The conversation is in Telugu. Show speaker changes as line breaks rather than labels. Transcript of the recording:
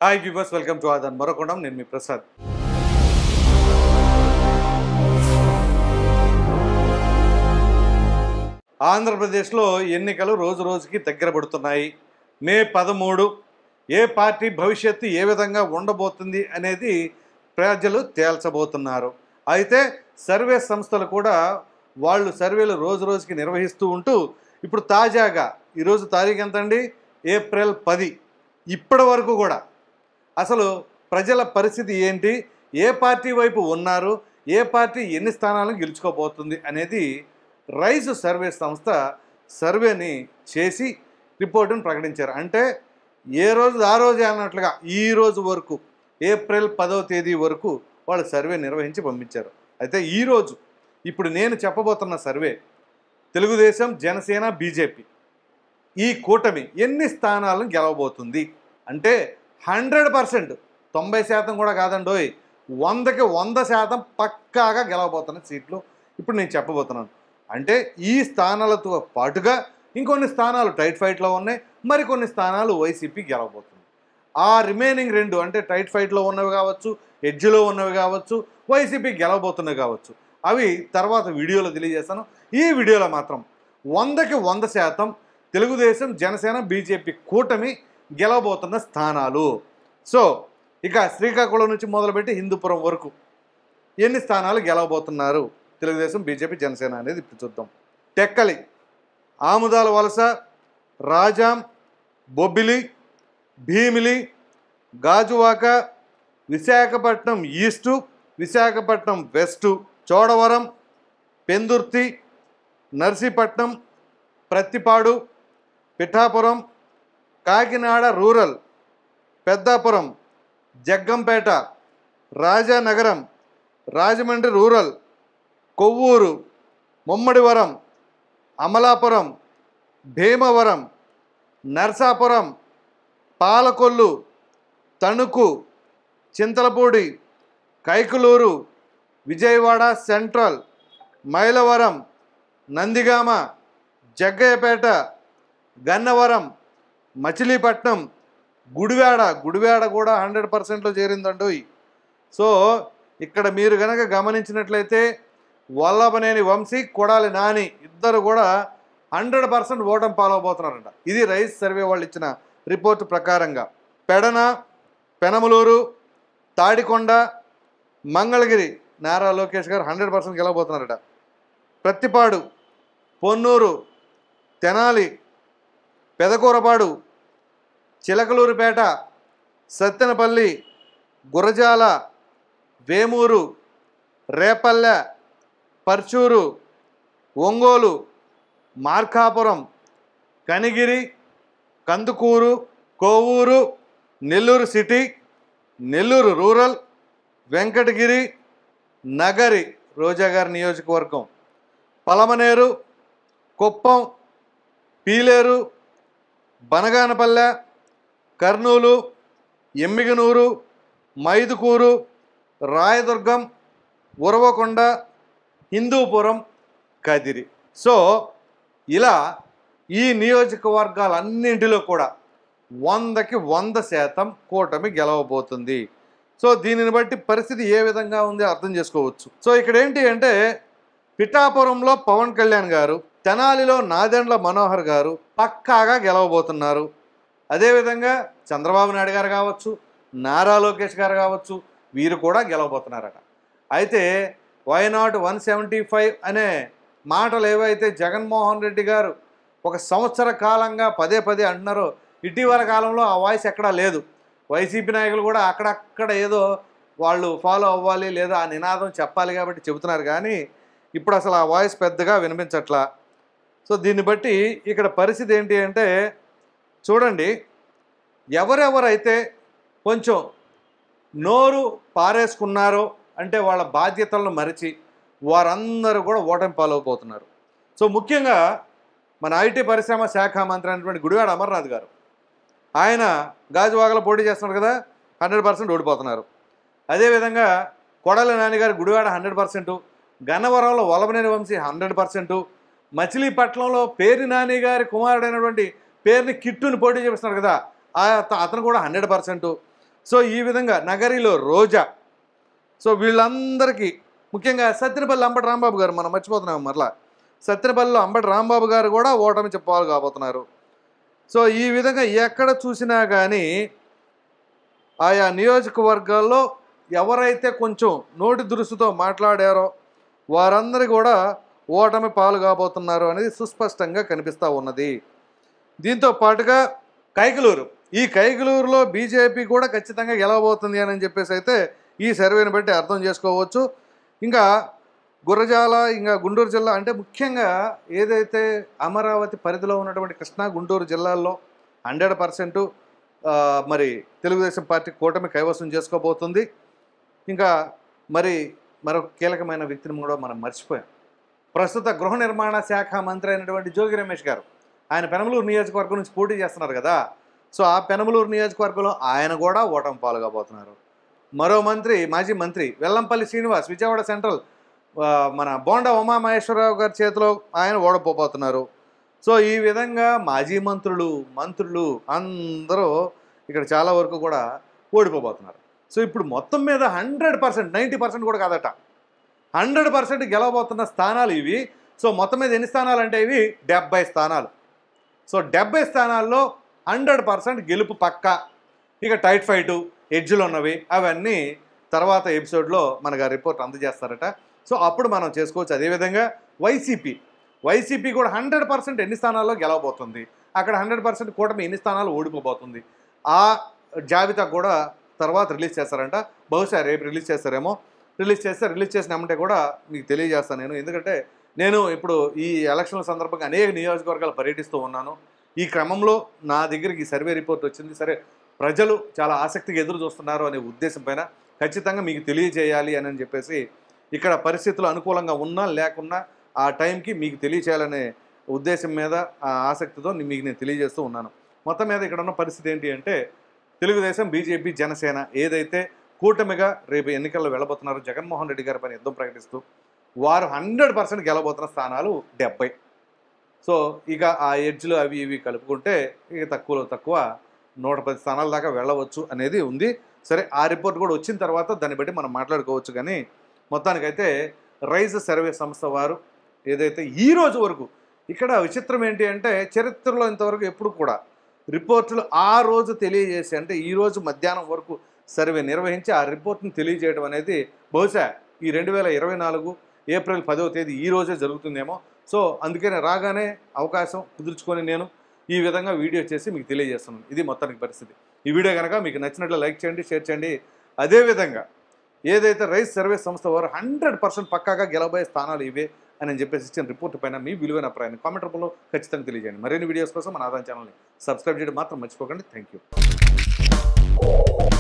హాయ్ వ్యూవర్స్, వెల్కమ్ టు ఆదాన్ మరొకొండం. నేను మీ ప్రసాద్. ఆంధ్రప్రదేశ్లో ఎన్నికలు రోజు రోజుకి దగ్గర పడుతున్నాయి. మే 13 ఏ పార్టీ భవిష్యత్తు ఏ విధంగా ఉండబోతుంది అనేది ప్రజలు తేల్చబోతున్నారు. అయితే సర్వే సంస్థలు కూడా వాళ్ళు సర్వేలు రోజు రోజుకి నిర్వహిస్తూ ఉంటూ ఇప్పుడు తాజాగా ఈరోజు తారీఖు ఎంతండి? ఏప్రిల్ 10. ఇప్పటి వరకు కూడా అసలు ప్రజల పరిస్థితి ఏంటి, ఏ పార్టీ వైపు ఉన్నారు, ఏ పార్టీ ఎన్ని స్థానాలను గెలుచుకోబోతుంది అనేది రైజ్ సర్వే సంస్థ సర్వేని చేసి రిపోర్టును ప్రకటించారు. అంటే ఏ రోజు ఆ రోజే అన్నట్లుగా ఈ రోజు వరకు ఏప్రిల్ 10వ తేదీ వరకు వాళ్ళు సర్వే నిర్వహించి పంపించారు. అయితే ఈరోజు ఇప్పుడు నేను చెప్పబోతున్న సర్వే తెలుగుదేశం, జనసేన, బీజేపీ ఈ కూటమి ఎన్ని స్థానాలను గెలవబోతుంది అంటే 100%, 90% కూడా కాదండోయ్, 100కి 100% పక్కాగా గెలవబోతున్న సీట్లు ఇప్పుడు నేను చెప్పబోతున్నాను. అంటే ఈ స్థానాలతో పాటుగా ఇంకొన్ని స్థానాలు టైట్ ఫైట్లో ఉన్నాయి, మరికొన్ని స్థానాలు వైసీపీ గెలవబోతుంది. ఆ రిమైనింగ్ 2 అంటే టైట్ ఫైట్లో ఉన్నవి కావచ్చు, ఎడ్జ్లో ఉన్నవి కావచ్చు, వైసీపీ గెలవబోతున్నవి కావచ్చు, అవి తర్వాత వీడియోలో తెలియజేస్తాను. ఈ వీడియోలో మాత్రం 100కి 100% తెలుగుదేశం, జనసేన, బీజేపీ కూటమి గెలవబోతున్న స్థానాలు. సో ఇక శ్రీకాకుళం నుంచి మొదలుపెట్టి హిందూపురం వరకు ఎన్ని స్థానాలు గెలవబోతున్నారు తెలుగుదేశం, బీజేపీ, జనసేన అనేది ఇప్పుడు చూద్దాం. Tekkali, Amudala Valasa, Rajam, Bobbili, Bheemili, Gajuwaka, Visakhapatnam east, Visakhapatnam west, Chodavaram, Pendurthi, Narsipatnam, Prathipadu, Pithapuram, Kakinada rural, Peddapuram, Jaggampeta, Rajanagaram, Rajahmundry rural, Kovvur, Mummidivaram, Amalapuram, Bhimavaram, Narsapuram, Palakollu, Tanuku, Chintalapudi, Kaikaluru, Vijayawada central, Mylavaram, Nandigama, Jaggayyapeta, Gannavaram, Machilipatnam, Gudivada కూడా 100%లో చేరిందండి. సో ఇక్కడ మీరు కనుక గమనించినట్లయితే వల్లభనేని వంశీ, కొడాలి నాని ఇద్దరు కూడా 100% ఓటమి పాలవబోతున్నారంట. ఇది రైస్ సర్వే వాళ్ళు ఇచ్చిన రిపోర్టు ప్రకారంగా. పెడన, పెనమలూరు, తాడికొండ, మంగళగిరి నారా లోకేష్ గారు 100% గెలవబోతున్నారట. ప్రత్తిపాడు, పొన్నూరు, తెనాలి, పెదకూరపాడు, చిలకలూరుపేట, సత్తెనపల్లి, గురజాల, వేమూరు, రేపల్లె, పర్చూరు, ఒంగోలు, మార్కాపురం, కనిగిరి, కందుకూరు, కోవూరు, నెల్లూరు సిటీ, నెల్లూరు రూరల్, వెంకటగిరి, నగరి రోజాగారి నియోజకవర్గం, పలమనేరు, కుప్పం, పీలేరు, బనగానపల్లె, కర్నూలు, ఎమ్మిగనూరు, మైదుకూరు, రాయదుర్గం, ఉరవకొండ, హిందూపురం, కదిరి. సో ఇలా ఈ నియోజకవర్గాలన్నింటిలో కూడా 100కి 100% కూటమి గెలవబోతుంది. సో దీనిని బట్టి పరిస్థితి ఏ విధంగా ఉంది అర్థం చేసుకోవచ్చు. సో ఇక్కడ ఏంటి అంటే పిఠాపురంలో పవన్ కళ్యాణ్ గారు, తెనాలిలో నాదెండ్ల మనోహర్ గారు పక్కాగా గెలవబోతున్నారు. అదేవిధంగా చంద్రబాబు నాయుడు గారు కావచ్చు, నారా లోకేష్ గారు కావచ్చు, వీరు కూడా గెలవబోతున్నారట. అయితే వైనాట్ 175 అనే మాటలు ఏవైతే జగన్మోహన్ రెడ్డి గారు ఒక సంవత్సర కాలంగా పదే అంటున్నారో, ఇటీవల కాలంలో ఆ వాయిస్ ఎక్కడా లేదు. వైసీపీ నాయకులు కూడా అక్కడక్కడ ఏదో వాళ్ళు ఫాలో అవ్వాలి లేదా ఆ నినాదం చెప్పాలి కాబట్టి చెబుతున్నారు, కానీ ఇప్పుడు అసలు ఆ వాయిస్ పెద్దగా వినిపించట్లా. సో దీన్ని బట్టి ఇక్కడ పరిస్థితి ఏంటి అంటే చూడండి, ఎవరెవరైతే కొంచెం నోరు పారేసుకున్నారో అంటే వాళ్ళ బాధ్యతలను మరిచి వారందరూ కూడా ఓటమి పాలవబోతున్నారు. సో ముఖ్యంగా మన ఐటీ పరిశ్రమ శాఖ మంత్రి అయినటువంటి గుడివాడ అమర్నాథ్ గారు, ఆయన గాజువాకలో పోటీ చేస్తున్నారు కదా, 100% ఓడిపోతున్నారు. అదేవిధంగా కొడాలి నాని గారు గుడివాడ 100%, గన్నవరంలో వల్లభనేని వంశీ 100%, మచిలీపట్నంలో పేర్ని నాని గారి కుమారుడైనటువంటి పేరుని కిట్టుని పోటీ చేస్తున్నారు కదా, అతను కూడా 100%. సో ఈ విధంగా నగరిలో రోజా, సో వీళ్ళందరికీ ముఖ్యంగా సత్తెనపల్లి అంబటి రాంబాబు గారు మనం మర్చిపోతున్నాం మరలా. సత్తెనపల్లిలో అంబటి రాంబాబు గారు కూడా ఓటమి చెప్పాలి కాబోతున్నారు. సో ఈ విధంగా ఎక్కడ చూసినా కానీ ఆయా నియోజకవర్గాల్లో ఎవరైతే కొంచెం నోటి దురుసుతో మాట్లాడారో వారందరూ కూడా ఓటమి పాలు కాబోతున్నారు అనేది సుస్పష్టంగా కనిపిస్తూ ఉన్నది. దీంతో పాటుగా కైకలూరు, ఈ కైకలూరులో బీజేపీ కూడా ఖచ్చితంగా గెలవబోతుంది అని చెప్పేసి అయితే ఈ సర్వేని బట్టి అర్థం చేసుకోవచ్చు. ఇంకా గురజాల, ఇంకా గుంటూరు జిల్లా అంటే ముఖ్యంగా ఏదైతే అమరావతి పరిధిలో ఉన్నటువంటి కృష్ణా గుంటూరు జిల్లాల్లో 100% మరి తెలుగుదేశం పార్టీ కూటమి కైవసం చేసుకోబోతుంది. ఇంకా మరొక కీలకమైన వ్యక్తిని కూడా మనం మర్చిపోయాం. ప్రస్తుత గృహ నిర్మాణ శాఖ మంత్రి అయినటువంటి జోగి రమేష్ గారు, ఆయన పెనమలూరు నియోజకవర్గం నుంచి పోటీ చేస్తున్నారు కదా. సో ఆ పెనమలూరు నియోజకవర్గంలో ఆయన కూడా ఓటమి పాలు కాబోతున్నారు. మరో మంత్రి, మాజీ మంత్రి వెల్లంపల్లి శ్రీనివాస్ విజయవాడ సెంట్రల్ మన బోండా ఉమామహేశ్వరరావు గారి చేతిలో ఆయన ఓడిపోబోతున్నారు. సో ఈ విధంగా మాజీ మంత్రులు అందరూ ఇక్కడ చాలా వరకు కూడా ఓడిపోబోతున్నారు. సో ఇప్పుడు మొత్తం మీద 100%, 90% కూడా కాదట, 100% గెలవబోతున్న స్థానాలు ఇవి. సో మొత్తం మీద ఎన్ని స్థానాలు అంటే ఇవి 70 స్థానాలు. సో 70 స్థానాల్లో 100% గెలుపు పక్క. ఇక టైట్ ఫైటు, ఎడ్జ్లు ఉన్నవి అవన్నీ తర్వాత ఎపిసోడ్లో మనకు రిపోర్ట్ అందజేస్తారట. సో అప్పుడు మనం చేసుకోవచ్చు. అదేవిధంగా వైసీపీ కూడా 100% ఎన్ని స్థానాల్లో గెలవబోతుంది, అక్కడ 100% కూటమి ఎన్ని స్థానాలు ఓడిపోబోతుంది, ఆ జాబితా కూడా తర్వాత రిలీజ్ చేస్తారంట. బహుశా రేపు రిలీజ్ చేస్తారేమో. రిలీజ్ చేసినామంటే కూడా మీకు తెలియజేస్తాను నేను. ఎందుకంటే నేను ఇప్పుడు ఈ ఎలక్షన్ల సందర్భంగా అనేక నియోజకవర్గాలు పర్యటిస్తూ ఉన్నాను. ఈ క్రమంలో నా దగ్గరికి ఈ సర్వే రిపోర్ట్ వచ్చింది. సరే, ప్రజలు చాలా ఆసక్తిగా ఎదురు చూస్తున్నారు అనే ఉద్దేశం పైన ఖచ్చితంగా మీకు తెలియజేయాలి అని చెప్పేసి, ఇక్కడ పరిస్థితులు అనుకూలంగా ఉన్నా లేకున్నా ఆ టైంకి మీకు తెలియచేయాలనే ఉద్దేశం మీద, ఆ ఆసక్తితో మీకు నేను తెలియజేస్తూ ఉన్నాను. మొత్తం మీద ఇక్కడ ఉన్న పరిస్థితి ఏంటి అంటే, తెలుగుదేశం, బీజేపీ, జనసేన ఏదైతే కూటమిగా రేపు ఎన్నికల్లో వెళ్ళబోతున్నారో జగన్మోహన్ రెడ్డి గారి పైన యుద్ధం ప్రకటిస్తూ వారు 100% గెలవబోతున్న స్థానాలు 70. సో ఇక ఆ ఎడ్జ్లు అవి ఇవి కలుపుకుంటే ఇక తక్కువలో తక్కువ 110 స్థానాల దాకా వెళ్ళవచ్చు అనేది ఉంది. సరే, ఆ రిపోర్ట్ కూడా వచ్చిన తర్వాత దాన్ని బట్టి మనం మాట్లాడుకోవచ్చు. కానీ మొత్తానికైతే రైజ్ సర్వే సంస్థ వారు ఏదైతే ఈ రోజు వరకు, ఇక్కడ విచిత్రం ఏంటి అంటే చరిత్రలో ఇంతవరకు ఎప్పుడు కూడా రిపోర్టులు ఆ రోజు తెలియజేసి, అంటే ఈరోజు మధ్యాహ్నం వరకు సర్వే నిర్వహించి ఆ రిపోర్ట్ని తెలియజేయడం అనేది బహుశా ఈ 2024 ఏప్రిల్ 10వ తేదీ ఈ రోజే జరుగుతుందేమో. సో అందుకనే రాగానే అవకాశం కుదుర్చుకొని నేను ఈ విధంగా వీడియో చేసి మీకు తెలియజేస్తున్నాను. ఇది మొత్తానికి పరిస్థితి. ఈ వీడియో కనుక మీకు నచ్చినట్లు లైక్ చేయండి, షేర్ చేయండి. అదేవిధంగా ఏదైతే రైస్ సర్వే సంస్థ వారు 100% పక్కాగా గెలవబోయే స్థానాలు ఇవే అని చెప్పేసి ఇచ్చిన రిపోర్ట్ పైన మీ విలువైన అభిప్రాయాన్ని కామెంట్ రూపంలో ఖచ్చితంగా తెలియజేయండి. మరిన్ని వీడియోస్ కోసం మన ఆదాయం ఛానల్ని సబ్స్క్రైబ్ చేయడం మాత్రం మర్చిపోకండి. Thank you.